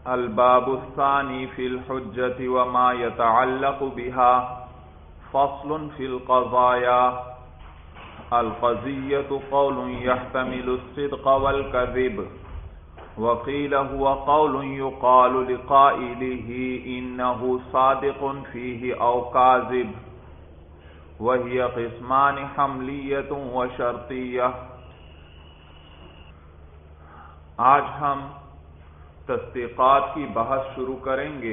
الباب الثانی فی الحجة وما يتعلق بها فصل فی القضایا القضیة قول يحتمل الصدق والكذب وقیل هو قول يقال لقائله انه صادق فيه او كاذب وهي قسمان حملیة وشرطیہ۔ آج ہم تصدیقات کی بحث شروع کریں گے۔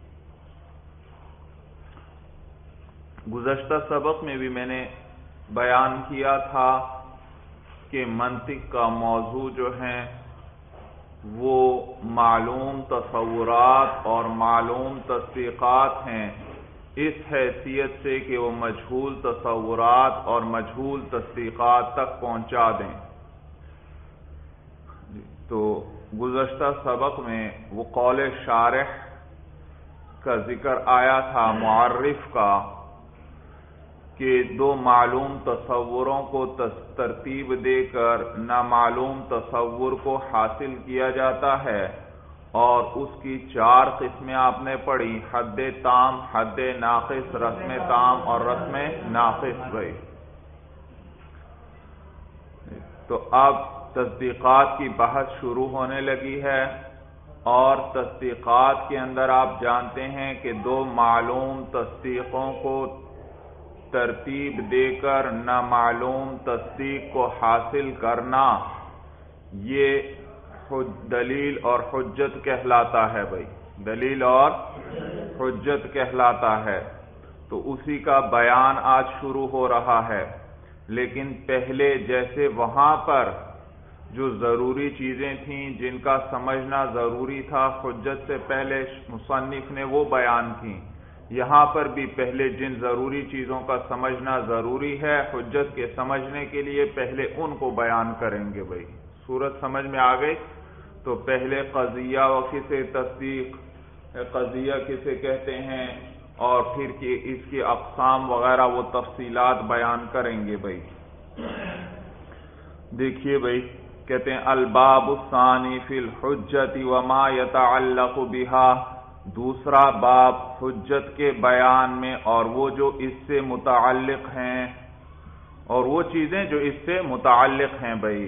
گزشتہ سبق میں بھی میں نے بیان کیا تھا کہ منطق کا موضوع جو ہیں وہ معلوم تصورات اور معلوم تصدیقات ہیں، اس حیثیت سے کہ وہ مجہول تصورات اور مجہول تصدیقات تک پہنچا دیں۔ تو گزشتہ سبق میں وہ قول شارح کا ذکر آیا تھا، معرف کا، کہ دو معلوم تصوروں کو ترتیب دے کر نامعلوم تصور کو حاصل کیا جاتا ہے، اور اس کی چار قسمیں آپ نے پڑھی: حد تام، حد ناقص، رسم تام اور رسم ناقص گئی۔ تو اب تصدیقات کی بحث شروع ہونے لگی ہے، اور تصدیقات کے اندر آپ جانتے ہیں کہ دو معلوم تصدیقوں کو ترتیب دے کر نامعلوم تصدیق کو حاصل کرنا یہ دلیل اور حجت کہلاتا ہے۔ بھائی دلیل اور حجت کہلاتا ہے۔ تو اسی کا بیان آج شروع ہو رہا ہے، لیکن پہلے جیسے وہاں پر جو ضروری چیزیں تھیں جن کا سمجھنا ضروری تھا، حجت سے پہلے مصنف نے وہ بیان کی، یہاں پر بھی پہلے جن ضروری چیزوں کا سمجھنا ضروری ہے حجت کے سمجھنے کے لیے، پہلے ان کو بیان کریں گے۔ بھائی صورت سمجھ میں آ گئی؟ تو پہلے قضیہ و کسے تصدیق، قضیہ کسے کہتے ہیں، اور پھر کہ اس کی اقسام وغیرہ وہ تفصیلات بیان کریں گے۔ بھائی دیکھیے، بھائی کہتے ہیں الباب الثانی فی الحجت وما يتعلق بها، دوسرا باب حجت کے بیان میں اور وہ جو اس سے متعلق ہیں، اور وہ چیزیں جو اس سے متعلق ہیں۔ بھائی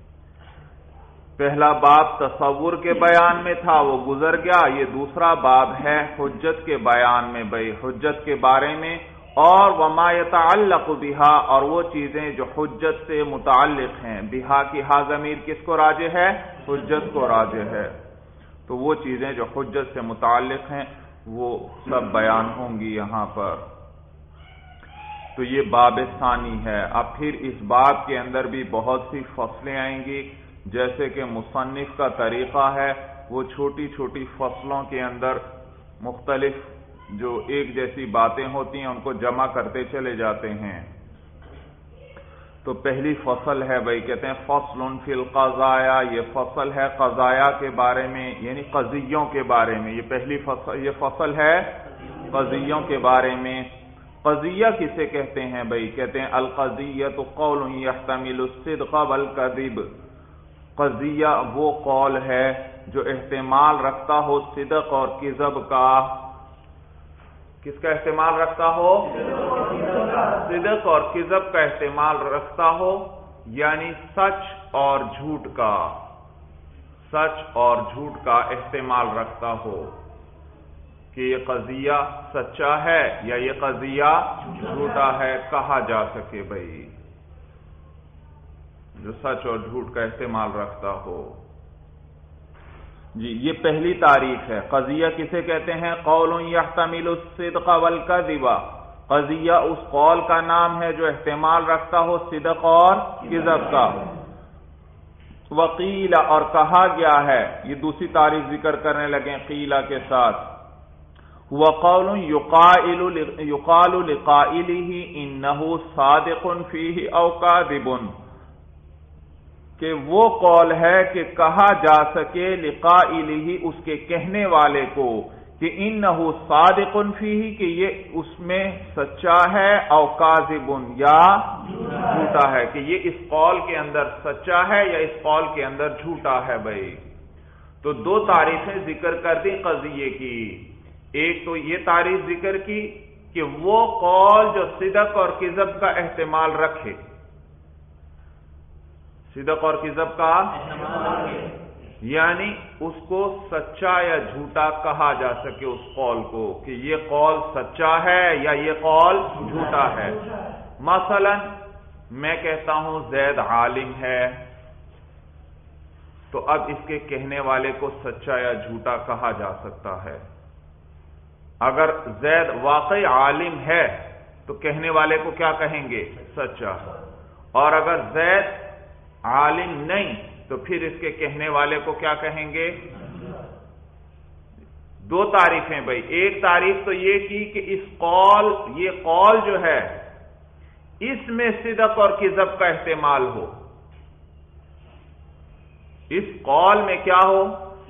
پہلا باب تصور کے بیان میں تھا، وہ گزر گیا، یہ دوسرا باب ہے حجت کے بیان میں۔ بھائی حجت کے بارے میں، اور وما يتعلق بها، اور وہ چیزیں جو حجت سے متعلق ہیں۔ بها کی ہا ضمیر کس کو راجع ہے؟ حجت کو راجع ہے۔ تو وہ چیزیں جو حجت سے متعلق ہیں وہ سب بیان ہوں گی یہاں پر۔ تو یہ باب ثانی ہے۔ اب پھر اس باب کے اندر بھی بہت سی فصلیں آئیں گی، جیسے کہ مصنف کا طریقہ ہے، وہ چھوٹی چھوٹی فصلوں کے اندر مختلف جو ایک جیسی باتیں ہوتی ہیں ان کو جمع کرتے چلے جاتے ہیں۔ تو پہلی فصل ہے، بھائی کہتے ہیں فصل فی القضایا، یہ فصل ہے قضایا کے بارے میں، یعنی قضیوں کے بارے میں۔ یہ پہلی فصل، یہ فصل ہے قضیوں کے بارے میں۔ قضیہ کسے کہتے ہیں؟ بھائی کہتے ہیں القضیۃ قول یحتمل الصدق والکذب، قضیہ وہ قول ہے جو احتمال رکھتا ہو صدق اور کذب کا۔ کس کا احتمال رکھتا ہو؟ صدق اور کذب کا احتمال رکھتا ہو، یعنی سچ اور جھوٹ کا، سچ اور جھوٹ کا احتمال رکھتا ہو کہ یہ قضیہ سچا ہے یا یہ قضیہ جھوٹا ہے، کہا جا سکے۔ بھائی جو سچ اور جھوٹ کا احتمال رکھتا ہو۔ جی یہ پہلی تعریف ہے۔ قضیہ کسے کہتے ہیں؟ قول یحتمل الصدق والکذب، قضیہ اس قول کا نام ہے جو احتمال رکھتا ہو صدق اور کذب کا۔ وقیل، اور کہا گیا ہے، یہ دوسری تعریف ذکر کرنے لگے قیلہ کے ساتھ۔ وقول یقال لقائلہ انہ صادق فیہ او کاذب، کہ وہ قول ہے کہ کہا جا سکے لقائلہ، اس کے کہنے والے کو، کہ انہ صادق فیہ، کہ یہ اس میں سچا ہے، او کاذب، یا جھوٹا ہے، کہ یہ اس قول کے اندر سچا ہے یا اس قول کے اندر جھوٹا ہے۔ بھائی تو دو تعریفیں ذکر کر دی قضیے کی. ایک تو یہ تعریف ذکر کی کہ وہ قول جو صدق اور کذب کا احتمال رکھے، صدق اور کذب کا یعنی اس کو سچا یا جھوٹا کہا جا سکے، اس قول کو کہ یہ قول سچا ہے یا یہ قول جھوٹا ہے. مثلا میں کہتا ہوں زید عالم ہے، تو اب اس کے کہنے والے کو سچا یا جھوٹا کہا جا سکتا ہے. اگر زید واقعی عالم ہے تو کہنے والے کو کیا کہیں گے؟ سچا. اور اگر زید عالم نہیں تو پھر اس کے کہنے والے کو کیا کہیں گے؟ دو تعریفیں بھائی. ایک تعریف تو یہ کی کہ یہ قول جو ہے اس میں صدق اور کذب کا احتمال ہو، اس قول میں کیا ہو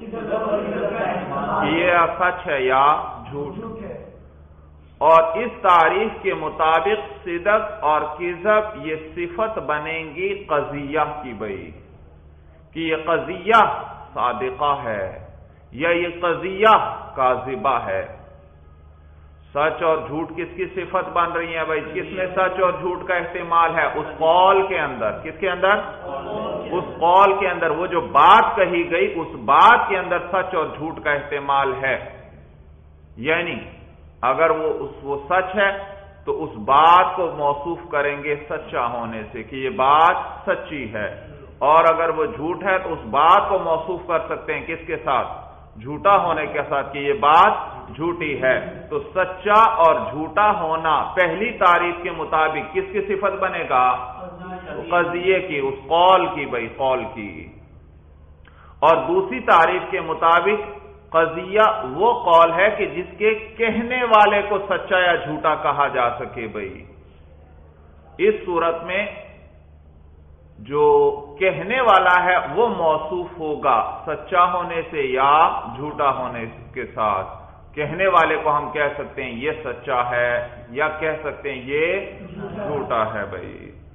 کہ یہ سچ ہے یا جھوٹ. اور اس تعریف کے مطابق صدق اور کذب یہ صفت بنیں گی قضیہ کی بھائی، کہ یہ قضیہ صادقہ ہے یا یہ قضیہ کاذبہ ہے. سچ اور جھوٹ کس کی صفت بن رہی ہے بھائی؟ کس میں سچ اور جھوٹ کا احتمال ہے؟ اس قول کے اندر. کس کے اندر؟ اس قول کے اندر. وہ جو بات کہی گئی اس بات کے اندر سچ اور جھوٹ کا احتمال ہے. یعنی اگر وہ سچ ہے تو اس بات کو موصوف کریں گے سچا ہونے سے کہ یہ بات سچی ہے، اور اگر وہ جھوٹ ہے تو اس بات کو موصوف کر سکتے ہیں کس کے ساتھ؟ جھوٹا ہونے کے ساتھ، کہ یہ بات جھوٹی ہے. تو سچا اور جھوٹا ہونا پہلی تعریف کے مطابق کس کی صفت بنے گا؟ قضیے کی، اس قول کی بھائی، قول کی. اور دوسری تعریف کے مطابق قضیہ وہ قول ہے کہ جس کے کہنے والے کو سچا یا جھوٹا کہا جا سکے بھائی. اس صورت میں جو کہنے والا ہے وہ موصوف ہوگا سچا ہونے سے یا جھوٹا ہونے کے ساتھ. کہنے والے کو ہم کہہ سکتے ہیں یہ سچا ہے یا کہہ سکتے ہیں یہ جھوٹا ہے بھائی.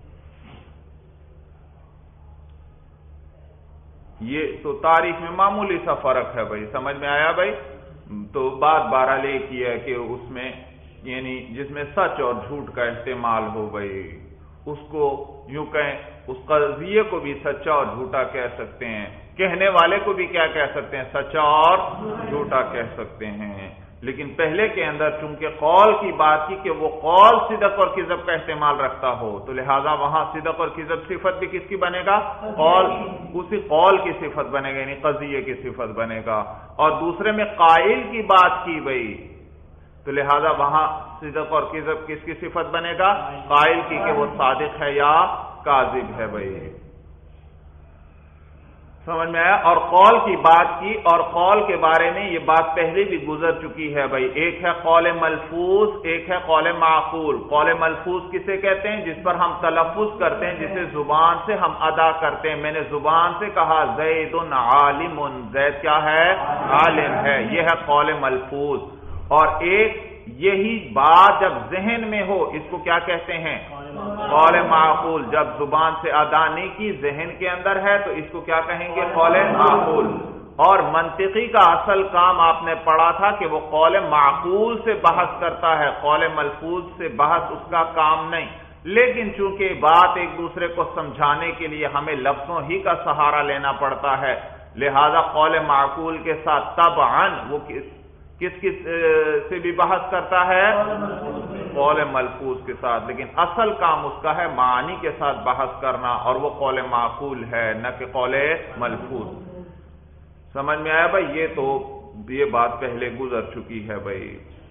یہ تو تعریف میں معمولی سا فرق ہے بھائی، سمجھ میں آیا بھائی؟ تو بات بہرحال ایک ہی ہے کہ اس میں یعنی جس میں سچ اور جھوٹ کا استعمال ہو بھائی، اس کو یوں کہیں اس قضیے کو بھی سچا اور جھوٹا کہہ سکتے ہیں، کہنے والے کو بھی کیا کہہ سکتے ہیں؟ سچا اور جھوٹا کہہ سکتے ہیں. لیکن پہلے کے اندر چونکہ قول کی بات کی کہ وہ قول صدق اور کذب کا استعمال رکھتا ہو، تو لہذا وہاں صدق اور کذب صفت بھی کس کی بنے گا؟ قول. اسی قول کی صفت بنے گا، یعنی قضیے کی صفت بنے گا. اور دوسرے میں قائل کی بات کی بھائی، تو لہذا وہاں صدق اور کذب کس کی صفت بنے گا؟ قائل کی، کہ وہ صادق ہے یا کاذب ہے بھائی. سمجھ میں آیا؟ اور قول کی بات کی، اور قول کے بارے میں یہ بات پہلے بھی گزر چکی ہے بھائی. ایک ہے قول ملفوظ، ایک ہے قول معقول. قول ملفوظ کسے کہتے ہیں؟ جس پر ہم تلفظ کرتے ہیں، جسے زبان سے ہم ادا کرتے ہیں. میں نے زبان سے کہا زید عالم، زید کیا ہے؟ عالم ہے. یہ ہے قول ملفوظ. اور ایک یہی بات جب ذہن میں ہو، اس کو کیا کہتے ہیں؟ قول معقول. جب زبان سے ادا نہیں کی، ذہن کے اندر ہے، تو اس کو کیا کہیں گے؟ قول معقول. اور منطقی کا اصل کام آپ نے پڑھا تھا کہ وہ قول معقول سے بحث کرتا ہے، قول ملفوظ سے بحث اس کا کام نہیں. لیکن چونکہ بات ایک دوسرے کو سمجھانے کے لیے ہمیں لفظوں ہی کا سہارا لینا پڑتا ہے، لہذا قول معقول کے ساتھ طبعاً وہ کس سے بھی بحث کرتا ہے؟ قول ملفوظ کے ساتھ. لیکن اصل کام اس کا ہے معانی کے ساتھ بحث کرنا، اور وہ قول معقول ہے، نہ کہ قول ملفوظ. سمجھ میں آیا بھائی؟ یہ بات پہلے گزر چکی ہے بھائی.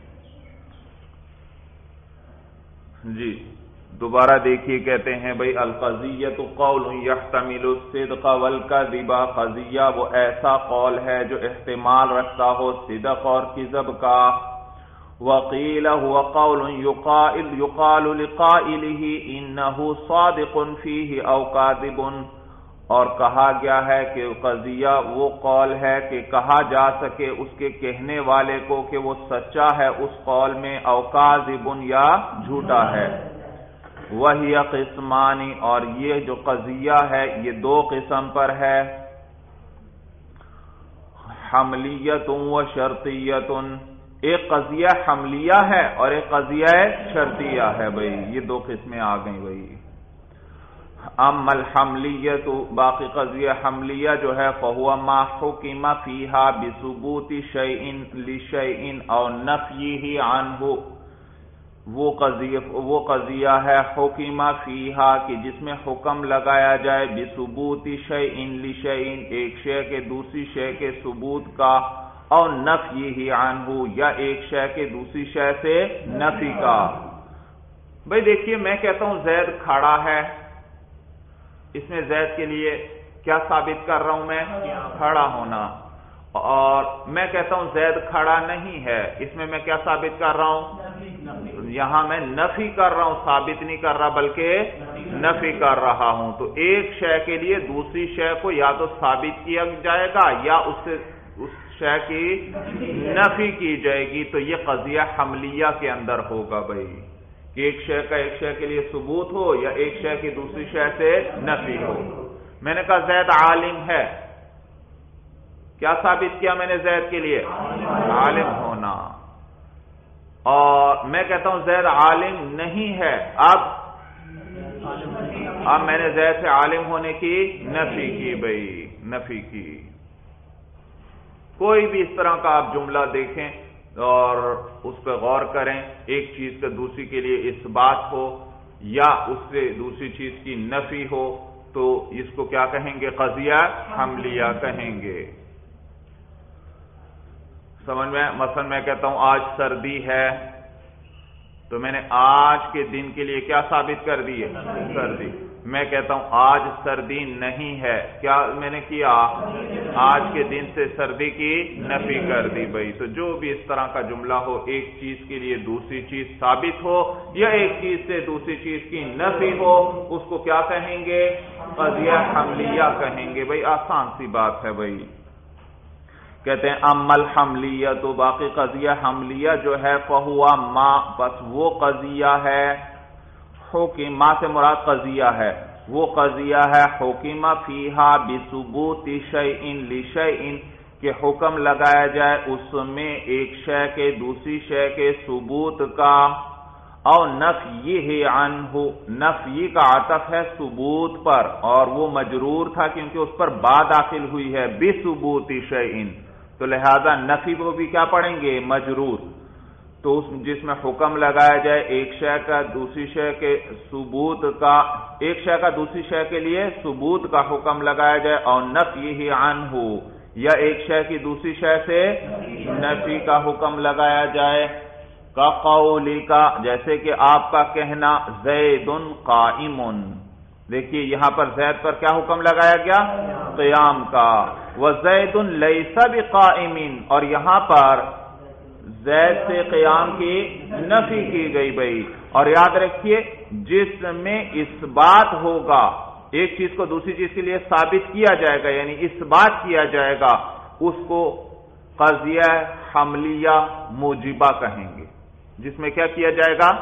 جی دوبارہ دیکھیے، کہتے ہیں بھائی القضیۃ قول یحتمل الصدق والکذب. قضیہ وہ ایسا قول ہے جو احتمال رکھتا ہو صدق اور کذب کا. وقیل هو قول یقال لقائله انه صادق فیہ او کاذب. اور کہا گیا ہے کہ قضیہ وہ قول ہے کہ کہا جا سکے اس کے کہنے والے کو کہ وہ سچا ہے اس قول میں، او کاذب یا جھوٹا ہے. وہی قسمانی. اور یہ جو قضیہ ہے یہ دو قسم پر ہے. حملیت و شرطیت، ایک قضیہ حملیہ ہے اور ایک قضیہ شرطیہ ہے بھئی، یہ دو قسمیں آ گئیں بھئی۔ اما الحملیت، باقی قضیہ حملیہ جو ہے فہو ما حکم فیہا بثبوت شیء لشیء او نفیہ عنہ، وہ قضیہ ہے حکم فیہا کہ جس میں حکم لگایا جائے بثبوت شیء لشیء، ایک شے کے دوسری شے کے ثبوت کا، اور نفیہ عنہ یا ایک شے کے دوسری شے سے نفی کا۔ بھئی دیکھیے میں کہتا ہوں زید کھڑا ہے، اس میں زید کے لیے کیا ثابت کر رہا ہوں میں؟ کھڑا ہونا۔ اور میں کہتا ہوں زید کھڑا نہیں ہے، اس میں کیا ثابت کر رہا ہوں؟ یہاں میں نفی کر رہا ہوں، ثابت نہیں کر رہا بلکہ نفی کر رہا ہوں۔ تو ایک شے کے لیے دوسری شے کو یا تو ثابت کیا جائے گا یا اس شے کی نفی کی جائے گی، تو یہ قضیہ حملیہ کے اندر ہوگا بھائی، کہ ایک شے کا ایک شے کے لیے ثبوت ہو یا ایک شے کی دوسری شے سے نفی ہو۔ میں نے کہا زید عالم ہے، کیا ثابت کیا میں نے زید کے لیے؟ عالم ہونا۔ اور میں کہتا ہوں زید عالم نہیں ہے، اب میں نے زید سے عالم ہونے کی نفی کی بھائی، نفی کی۔ کوئی بھی اس طرح کا آپ جملہ دیکھیں اور اس پہ غور کریں، ایک چیز کا دوسری کے لیے اثبات ہو یا اس سے دوسری چیز کی نفی ہو، تو اس کو کیا کہیں گے؟ قضیہ حملیہ کہیں گے۔ سمجھ میں؟ مثلا میں کہتا ہوں آج سردی ہے، تو میں نے آج کے دن کے لیے کیا ثابت کر دی ہے؟ سردی۔ میں کہتا ہوں آج سردی نہیں ہے، کیا میں نے کیا؟ آج کے دن سے سردی کی نفی کر دی بھائی۔ تو جو بھی اس طرح کا جملہ ہو، ایک چیز کے لیے دوسری چیز ثابت ہو یا ایک چیز سے دوسری چیز کی نفی ہو، اس کو کیا کہیں گے؟ قضیہ حملیہ کہیں گے بھائی، آسان سی بات ہے بھائی۔ کہتے ہیں اما الحملیہ، تو باقی قضیہ حملیہ جو ہے فہوا ما، بس وہ قضیہ ہے، حکم، ما سے مراد قضیہ ہے، وہ قضیہ ہے حکم فیہا بثبوت شیء لشیء، کہ حکم لگایا جائے اس میں ایک شے کے دوسری شے کے ثبوت کا، اور نفیہ عنہ، نفی کا عطف ہے ثبوت پر، اور وہ مجرور تھا کیونکہ اس پر با داخل ہوئی ہے بثبوت شیء، تو لہذا نفی کو بھی کیا پڑھیں گے؟ مجرور۔ تو جس میں حکم لگایا جائے ایک شے کا دوسری شے کے ثبوت کا، ایک شے کا دوسری شے کے لیے ثبوت کا حکم لگایا جائے، اور نفیہ عنہ، یا ایک شے کی دوسری شے سے نفی کا حکم لگایا جائے، کا قولی کا، جیسے کہ آپ کا کہنا زید قائم۔ دیکھیے یہاں پر زید پر کیا حکم لگایا گیا؟ قیام کا۔ وزید لیس بقائم، اور یہاں پر زید سے قیام کی نفی کی گئی بھائی۔ اور یاد رکھیے جس میں اس بات ہوگا، ایک چیز کو دوسری چیز کے لیے ثابت کیا جائے گا، یعنی اس بات کیا جائے گا، اس کو قضیہ حملیہ موجبہ کہیں گے، جس میں کیا کیا جائے گا؟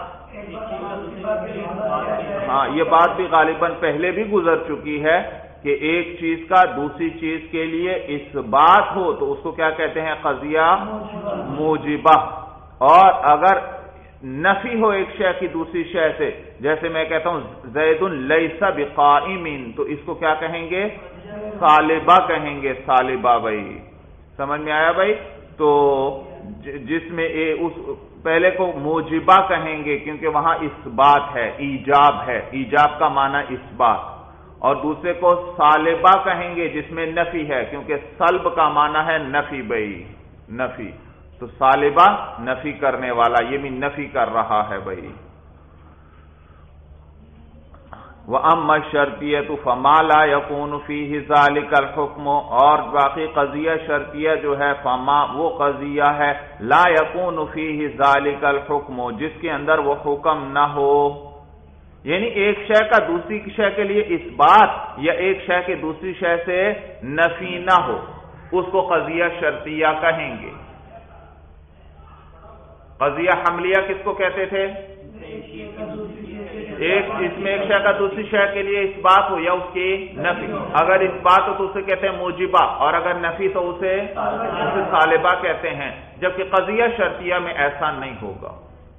ہاں، یہ بات بھی غالباً پہلے بھی گزر چکی ہے کہ ایک چیز کا دوسری چیز کے لیے اثبات ہو تو اس کو کیا کہتے ہیں؟ قضیہ موجبہ۔ اور اگر نفی ہو ایک شے کی دوسری شے سے، جیسے میں کہتا ہوں زید لیس بقائم، تو اس کو کیا کہیں گے؟ صالبہ کہیں گے، صالبہ بھائی۔ سمجھ میں آیا بھائی؟ تو جس میں اس پہلے کو موجبہ کہیں گے کیونکہ وہاں اثبات ہے، ایجاب ہے، ایجاب کا معنی اثبات، اور دوسرے کو صالبہ کہیں گے جس میں نفی ہے، کیونکہ سلب کا معنی ہے نفی بھائی، نفی۔ تو صالبہ نفی کرنے والا، یہ بھی نفی کر رہا ہے بھائی۔ وَأَمَّا الشَّرْطِيَّةُ فَمَا لَا يَكُونُ فِيهِ ذَلِكَ الْحُكْمُ، اور باقی قضیہ شرطیہ جو ہے فما، وہ قضیہ ہے لا يَكُونُ فِيهِ ذَلِكَ الْحُكْمُ، جس کے اندر وہ حکم نہ ہو، یعنی ایک شے کا دوسری شے کے لیے اثبات یا ایک شے کے دوسری شے سے نفی نہ ہو، اس کو قضیہ شرطیہ کہیں گے۔ قضیہ حملیہ کس کو کہتے تھے؟ اس میں ایک شے کا دوسری شے کے لیے اس بات ہو یا اس کی نفی. اگر اس بات ہو تو اسے کہتے ہیں موجبہ، اور اگر نفی تو اسے سالبہ کہتے ہیں. جبکہ قضیہ شرطیہ میں ایسا نہیں ہوگا،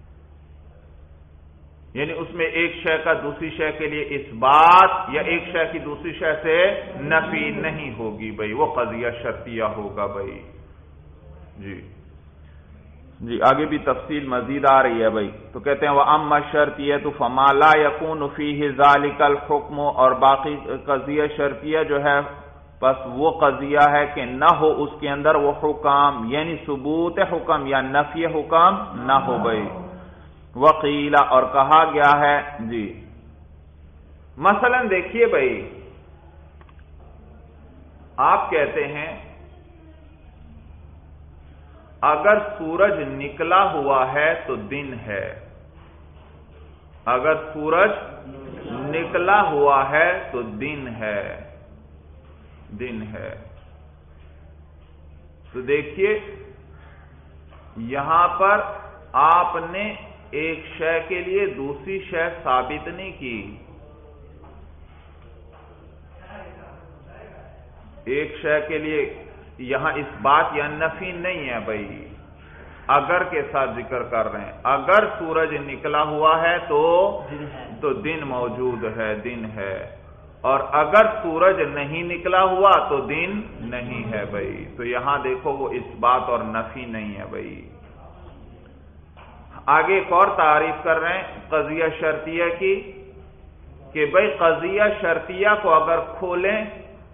یعنی اس میں ایک شے کا دوسری شے کے لیے اس بات یا ایک شے کی دوسری شے سے نفی نہیں ہوگی بھائی، وہ قضیہ شرطیہ ہوگا بھائی. جی آگے بھی تفصیل مزید آ رہی ہے بھائی. تو کہتے ہیں وَأَمَّا الشَّرْطِيَّةُ فَمَا لَا يَكُونُ فِيهِ ذَلِكَ الْحُكْمُ، اور باقی قضیہ شرطیہ جو ہے بس وہ قضیہ ہے کہ نہ ہو اس کے اندر وہ حکم، یعنی ثبوت حکم یا نفی حکم نہ ہو بھائی. وقیل، اور کہا گیا ہے جی مثلا دیکھیے بھائی، آپ کہتے ہیں اگر سورج نکلا ہوا ہے تو دن ہے. اگر سورج نکلا ہوا ہے تو دن ہے، دن ہے. تو دیکھیے یہاں پر آپ نے ایک شے کے لیے دوسری شے ثابت نہیں کی. ایک شے کے لیے یہاں اس بات یا نفی نہیں ہے بھائی، اگر کے ساتھ ذکر کر رہے ہیں. اگر سورج نکلا ہوا ہے تو دن موجود ہے، دن ہے. اور اگر سورج نہیں نکلا ہوا تو دن نہیں ہے بھائی. تو یہاں دیکھو وہ اس بات اور نفی نہیں ہے بھائی. آگے ایک اور تعریف کر رہے ہیں قضیہ شرطیہ کی کہ بھائی قضیہ شرطیہ کو اگر کھولیں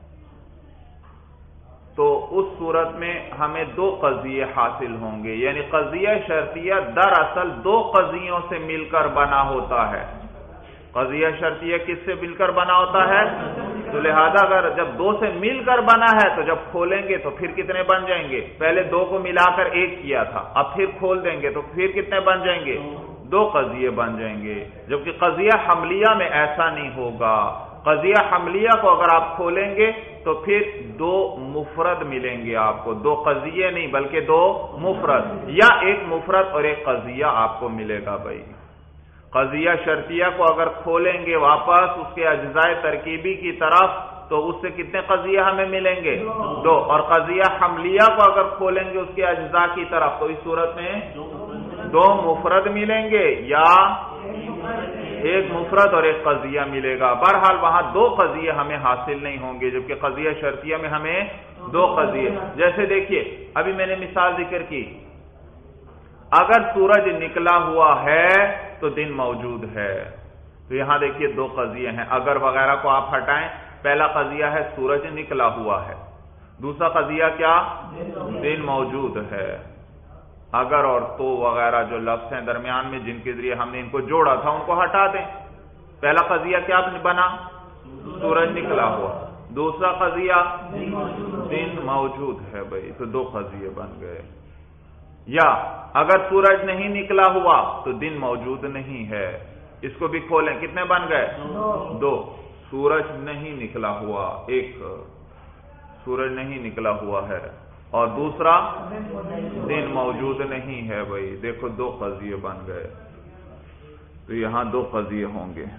تو اس صورت میں ہمیں دو قضیے حاصل ہوں گے. یعنی قضیہ شرطیہ دراصل دو قضیوں سے مل کر بنا ہوتا ہے. قضیہ شرطیہ کس سے مل کر بنا ہوتا ہے؟ تو لہذا اگر جب دو سے مل کر بنا ہے تو جب کھولیں گے تو پھر کتنے بن جائیں گے؟ پہلے دو کو ملا کر ایک کیا تھا، اب پھر کھول دیں گے تو پھر کتنے بن جائیں گے؟ دو قضیے بن جائیں گے. جبکہ قضیہ حملیہ میں ایسا نہیں ہوگا. قضیہ حملیہ کو اگر آپ کھولیں گے تو پھر دو مفرد ملیں گے آپ کو، دو قضیے نہیں بلکہ دو مفرد، یا ایک مفرد اور ایک قضیہ آپ کو ملے گا بھائی. قضیہ شرطیہ کو اگر کھولیں گے واپس اس کے اجزاء ترکیبی کی طرف تو اس سے کتنے قضیہ ہمیں ملیں گے؟ دو. اور قضیہ حملیہ کو اگر کھولیں گے اس کے اجزاء کی طرف تو اس صورت میں دو مفرد ملیں گے یا ایک مفرد اور ایک قضیہ ملے گا. بہرحال وہاں دو قضیے ہمیں حاصل نہیں ہوں گے، جبکہ قضیہ شرطیہ میں ہمیں دو قضیے. جیسے دیکھیے ابھی میں نے مثال ذکر کی، اگر سورج نکلا ہوا ہے تو دن موجود ہے. تو یہاں دیکھیے دو قضیے ہیں. اگر وغیرہ کو آپ ہٹائیں، پہلا قضیہ ہے سورج نکلا ہوا ہے، دوسرا قضیہ کیا؟ دن موجود ہے. اگر اور تو وغیرہ جو لفظ ہیں درمیان میں جن کے ذریعے ہم نے ان کو جوڑا تھا ان کو ہٹا دیں. پہلا قضیہ کیا بنا؟ سورج نکلا ہوا. دوسرا قضیہ دن موجود ہے بھائی. تو دو قضیے بن گئے. یا اگر سورج نہیں نکلا ہوا تو دن موجود نہیں ہے. اس کو بھی کھولیں، کتنے بن گئے؟ دو. سورج نہیں نکلا ہوا، ایک سورج نہیں نکلا ہوا ہے اور دوسرا دن موجود نہیں ہے بھائی. دیکھو دو قضیے بن گئے. تو یہاں دو قضیے ہوں گے.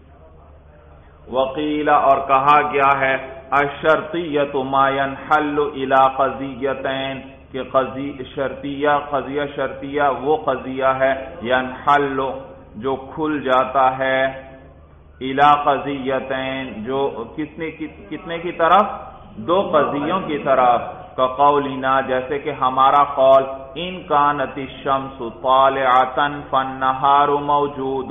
وقیل، اور کہا گیا ہے الشرطیۃ ما ينحل الى قضیتین، کہ قضیہ شرطیہ وہ قضیہ ہے ينحل جو کھل جاتا ہے الى قضیتین، جو کتنے کی طرف؟ دو قضیوں کی طرف. کقولنا، جیسے کہ ہمارا قول ان کانت الشمس طالعۃ فالنہار موجود.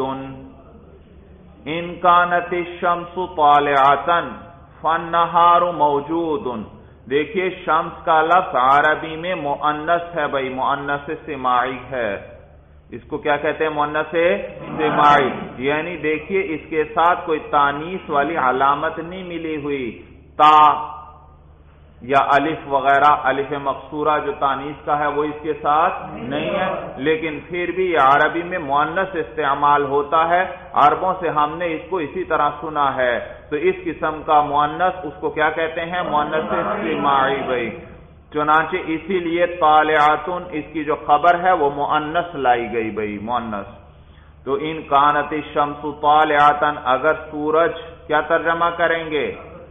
ان کانت الشمس طالعۃ فالنہار موجود. دیکھیے شمس کا لفظ عربی میں مؤنث ہے بھائی، مؤنث سماعی ہے. اس کو کیا کہتے ہیں؟ مؤنث سماعی. یعنی دیکھیے اس کے ساتھ کوئی تانیث والی علامت نہیں ملی ہوئی، تا یا الف وغیرہ، الف مقصورہ جو تانیث کا ہے وہ اس کے ساتھ نہیں ہے، لیکن پھر بھی عربی میں مؤنث استعمال ہوتا ہے. عربوں سے ہم نے اس کو اسی طرح سنا ہے. تو اس قسم کا مؤنث اس کو کیا کہتے ہیں؟ مؤنث سماعی بھائی. چنانچہ اسی لیے طالعاتن اس کی جو خبر ہے وہ مؤنث لائی گئی بھائی، مؤنث. تو ان کانت الشمس طالعتن، اگر سورج، کیا ترجمہ کریں گے؟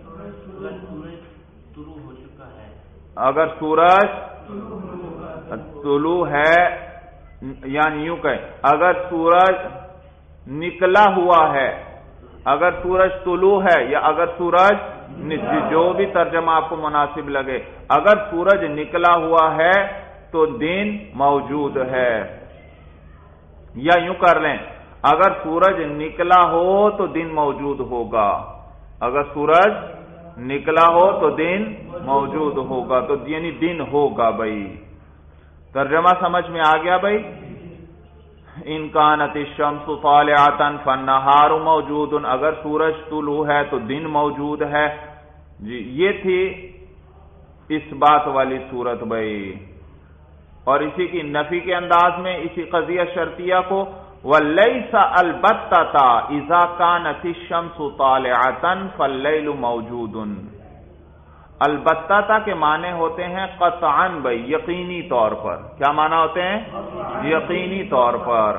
اگر سورج طلوع ہے، یعنی یوں کہیں اگر سورج نکلا ہوا ہے، اگر سورج طلوع ہے یا اگر سورج، جو بھی ترجمہ آپ کو مناسب لگے، اگر سورج نکلا ہوا ہے تو دن موجود ہے، یا یوں کر لیں اگر سورج نکلا ہو تو دن موجود ہوگا، اگر سورج نکلا ہو تو دن موجود ہوگا، تو یعنی دن ہوگا بھائی۔ ترجمہ سمجھ میں آ گیا بھائی؟ ان کانت الشمس طالعتن فالنہار موجود، اگر سورج طلوع ہے تو دن موجود ہے۔ جی یہ تھی اس بات والی صورت بھائی، اور اسی کی نفی کے انداز میں اسی قضیہ شرطیہ کو وَلَيْسَ الْبَتَّةَ إِذَا كَانَتِ الشَّمْسُ طَالِعَةً فَاللَّيْلُ مَوْجُودٌ۔ البتہ کے معنی ہوتے ہیں قطعاً بھائی، یقینی طور پر۔ کیا معنی ہوتے ہیں؟ یقینی طور پر۔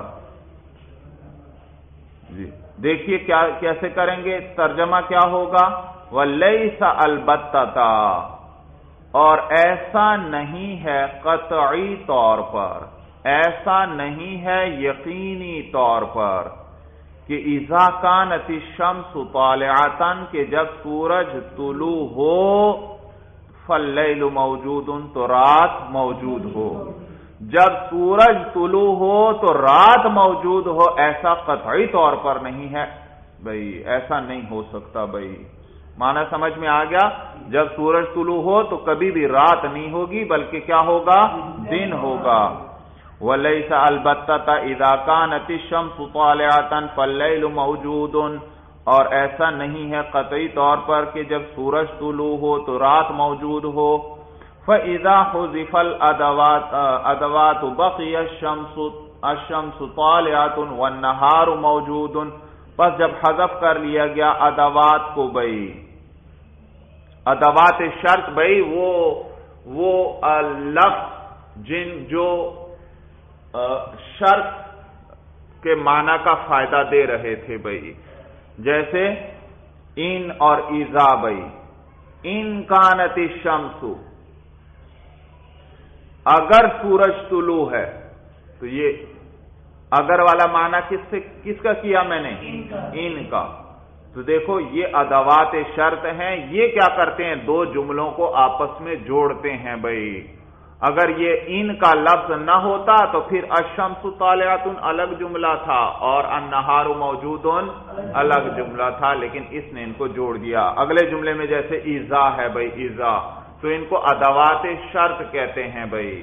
جی دیکھیے کیسے کریں گے، ترجمہ کیا ہوگا؟ وَلَيْسَ الْبَتَّةَ، اور ایسا نہیں ہے قطعی طور پر، ایسا نہیں ہے یقینی طور پر کہ اذا کانت الشمس طالعتن، کہ جب سورج طلوع ہو، فاللیل موجود، تو رات موجود ہو۔ جب سورج طلوع ہو تو رات موجود ہو، ایسا قطعی طور پر نہیں ہے بھائی، ایسا نہیں ہو سکتا بھائی۔ معنی سمجھ میں آ گیا؟ جب سورج طلوع ہو تو کبھی بھی رات نہیں ہوگی، بلکہ کیا ہوگا؟ دن ہوگا۔ وَلَيْسَ الْبَتَّةَ إِذَا كَانَتِ الشَّمْسُ طَالِعَةً فَاللَّيْلُ مَوْجُودٌ، اور ایسا نہیں ہے قطعی طور پر کہ جب سورج طلوع ہو تو رات موجود ہو۔ فَإِذَا حُذِفَ الْأَدَوَاتُ بَقِيَ الشَّمْسُ طَالِعَةٌ وَالنَّهَارُ مَوْجُودٌ، پس جب حذف کر لیا گیا ادوات کو بھائی، ادوات شرط بھائی وہ لفظ جو شرط کے معنی کا فائدہ دے رہے تھے بھائی، جیسے ان اور اذا بھائی، ان کانت الشمس، اگر سورج طلوع ہے، تو یہ اگر والا معنی کس کا کیا میں نے؟ ان کا۔ تو دیکھو یہ ادوات شرط ہیں، یہ کیا کرتے ہیں؟ دو جملوں کو آپس میں جوڑتے ہیں بھائی۔ اگر یہ ان کا لفظ نہ ہوتا تو پھر الشمس طالعۃ الگ جملہ تھا اور النہار موجود الگ جملہ تھا، لیکن اس نے ان کو جوڑ دیا۔ اگلے جملے میں جیسے اذا ہے بھائی، اذا، تو ان کو ادوات شرط کہتے ہیں بھائی۔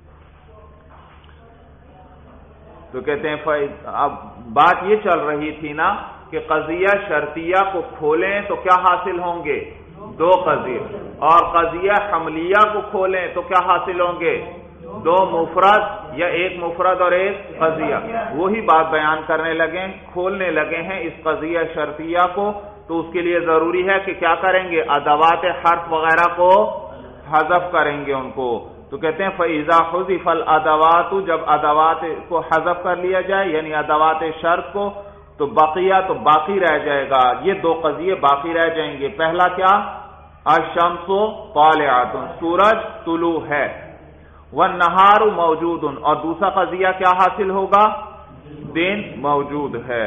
تو کہتے ہیں اب بات یہ چل رہی تھی نا کہ قضیہ شرطیہ کو کھولیں تو کیا حاصل ہوں گے؟ دو قضیے، اور قضیہ حملیہ کو کھولیں تو کیا حاصل ہوں گے؟ دو مفرد، یا ایک مفرد اور ایک قضیہ۔ وہی بات بیان کرنے لگے، کھولنے لگے ہیں اس قضیہ شرطیہ کو، تو اس کے لیے ضروری ہے کہ کیا کریں گے؟ ادوات حرف وغیرہ کو حذف کریں گے ان کو۔ تو کہتے ہیں فَإِذَا حُذِفَ الْأَدَوَاتُ، جب ادوات کو حذف کر لیا جائے یعنی ادوات شرط کو، تو بقیہ تو باقی رہ جائے گا، یہ دو قضیے باقی رہ جائیں گے۔ پہلا کیا؟ الشمس طالعۃ، سورج طلوع ہے، والنہار موجود، اور دوسرا قضیہ کیا حاصل ہوگا؟ دن موجود ہے۔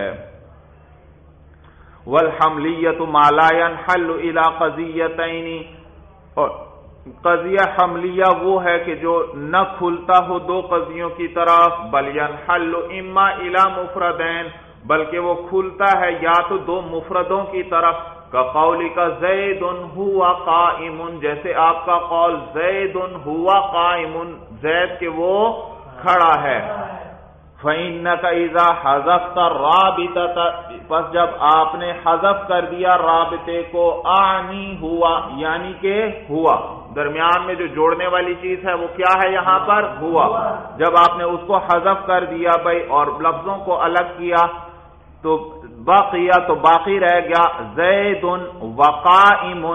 والحملیۃ ما لا ينحل الى قضیتین، اور قضیہ حملیہ وہ ہے کہ جو نہ کھلتا ہو دو قضیوں کی طرف، بل ينحل اما الى مفردین، بلکہ وہ کھلتا ہے یا تو دو مفردوں کی طرف، کقولک زید هو قائم، جیسے آپ کا قول زید هو قائم، زید کہ وہ کھڑا ہے۔ فإنک اذا حذفت الرابطۃ، پس جب آپ نے حذف کر دیا رابطے کو، اعنی ہوا، یعنی کہ ہوا، درمیان میں جو جوڑنے والی چیز ہے وہ کیا ہے یہاں پر؟ ہوا۔ جب آپ نے اس کو حذف کر دیا بھائی اور لفظوں کو الگ کیا، تو باقی رہ گیا زید وقائم،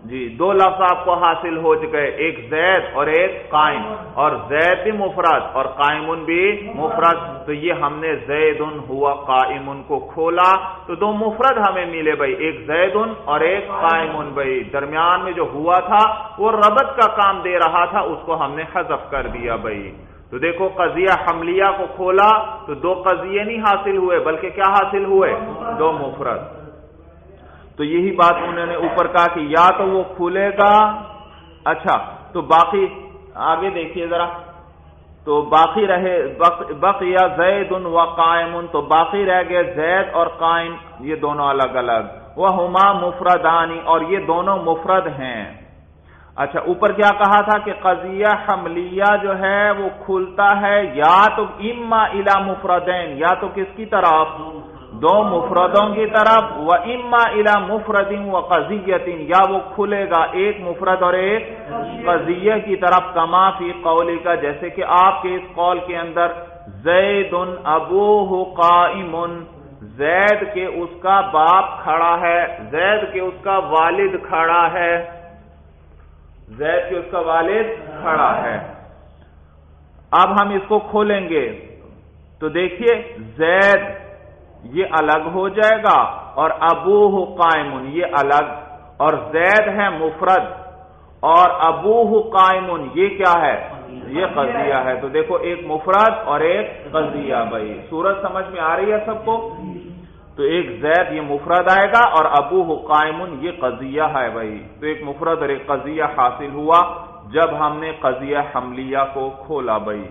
جی دو لفظ آپ کو حاصل ہو گئے، ایک زید اور ایک قائم، اور زید بھی مفرد اور قائم بھی مفرد، تو یہ ہم نے زید ہوا قائم کو کھولا تو دو مفرد ہمیں ملے بھائی، ایک زید اور ایک قائم بھائی، درمیان میں جو ہوا تھا وہ ربط کا کام دے رہا تھا، اس کو ہم نے حذف کر دیا بھائی۔ تو دیکھو قضیہ حملیہ کو کھولا تو دو قضیے نہیں حاصل ہوئے بلکہ کیا حاصل ہوئے؟ دو مفرد۔ تو یہی بات انہوں نے اوپر کہا کہ یا تو وہ کھلے گا، اچھا تو باقی آگے دیکھیے ذرا، تو باقی رہے بقیہ زید و قائم، تو باقی رہ گئے زید اور قائم، یہ دونوں الگ الگ، وہما مفردانی، اور یہ دونوں مفرد ہیں۔ اچھا اوپر کیا کہا تھا کہ قضیہ حملیہ جو ہے وہ کھلتا ہے یا تو اما الی مفردین، یا تو کس کی طرف؟ دو مفردوں کی طرف، و اما الی مفرد و قضیۃ، یا وہ کھلے گا ایک مفرد اور ایک قضیہ کی طرف، کما فی قولی کا، جیسے کہ آپ کے اس قول کے اندر زید ابوہ قائم، زید کے اس کا باپ کھڑا ہے، زید کے اس کا والد کھڑا ہے، زید کے اس کا والد کھڑا ہے۔ اب ہم اس کو کھولیں گے تو دیکھیے زید یہ الگ ہو جائے گا اور ابوہ قائم یہ الگ، اور زید ہے مفرد اور ابوہ قائم یہ کیا ہے؟ یہ قضیہ ہے۔ تو دیکھو ایک مفرد اور ایک قضیہ بھائی، صورت سمجھ میں آ رہی ہے سب کو؟ تو ایک زید یہ مفرد آئے گا اور ابوہ قائم یہ قضیہ ہے بھائی، تو ایک مفرد اور ایک قضیہ حاصل ہوا جب ہم نے قضیہ حملیہ کو کھولا بھائی۔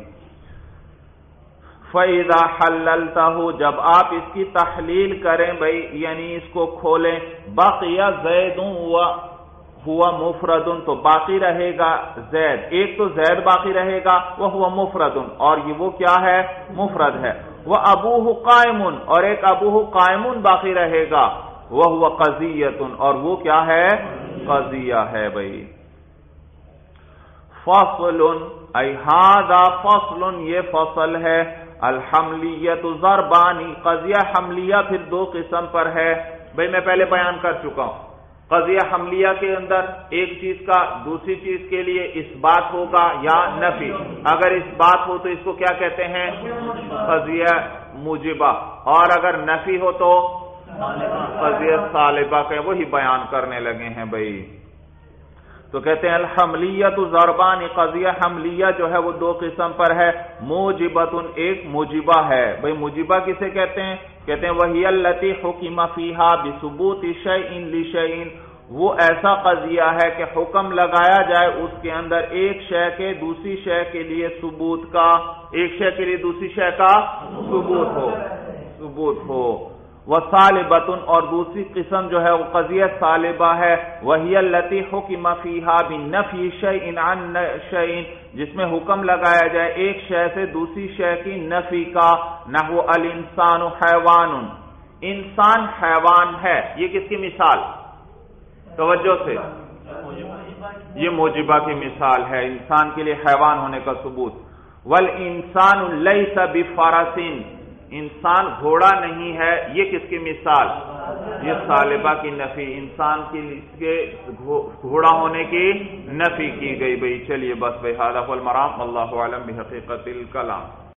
فَإِذَا حَلَّلْتَهُ، جب آپ اس کی تحلیل کریں بھائی، یعنی اس کو کھولیں، بقی زید ہوا مفرد، تو باقی رہے گا زید، ایک تو زید باقی رہے گا وہ ہوا مفرد، اور یہ وہ کیا ہے؟ مفرد ہے۔ وہ ابوہ قائم، اور ایک ابوہ قائم باقی رہے گا، وہ ہوا قضیۃ، اور وہ کیا ہے؟ قضیہ ہے بھائی۔ فصل ای ھذا فصل، یہ فصل ہے، الحملیۃ ضربانی، قضیہ حملیہ پھر دو قسم پر ہے بھائی، میں پہلے بیان کر چکا ہوں۔ قضیہ حملیہ کے اندر ایک چیز کا دوسری چیز کے لیے اس بات ہوگا یا نفی، اگر اس بات ہو تو اس کو کیا کہتے ہیں؟ قضیہ موجبہ، اور اگر نفی ہو تو قضیہ سالبہ کا، وہی بیان کرنے لگے ہیں بھائی۔ تو کہتے ہیں الحملیۃ ضربان، قضیہ حملیہ جو ہے وہ دو قسم پر ہے، موجبۃ، ایک موجبہ ہے بھائی، موجبہ کسے کہتے ہیں؟ کہتے ہیں وہی التی حکم فیہا بثبوت شیء لشیء، وہ ایسا قضیہ ہے کہ حکم لگایا جائے اس کے اندر ایک شے کے دوسری شے کے لیے ثبوت کا، ایک شے کے لیے دوسری شے کا ثبوت ہو۔ وصالبۃ، اور دوسری قسم جو ہے وہ قضیہ صالبہ ہے، وہی التی حکم فیہا بنفی شیء عن شیء، جس میں حکم لگایا جائے ایک شے سے دوسری شے کی نفی کا، نحو الانسان حیوان، انسان حیوان ہے، یہ کس کی مثال؟ توجہ سے، یہ موجبہ کی مثال ہے، انسان کے لیے حیوان ہونے کا ثبوت۔ والانسان لیس بفرس، انسان گھوڑا نہیں ہے، یہ کس کی مثال؟ یہ صالبہ کی نفی، انسان کے گھوڑا ہونے کی نفی کی گئی بھائی۔ چلیے بس بھائی، ھذا هو المرام، واللہ اعلم بحقیقت الکلام۔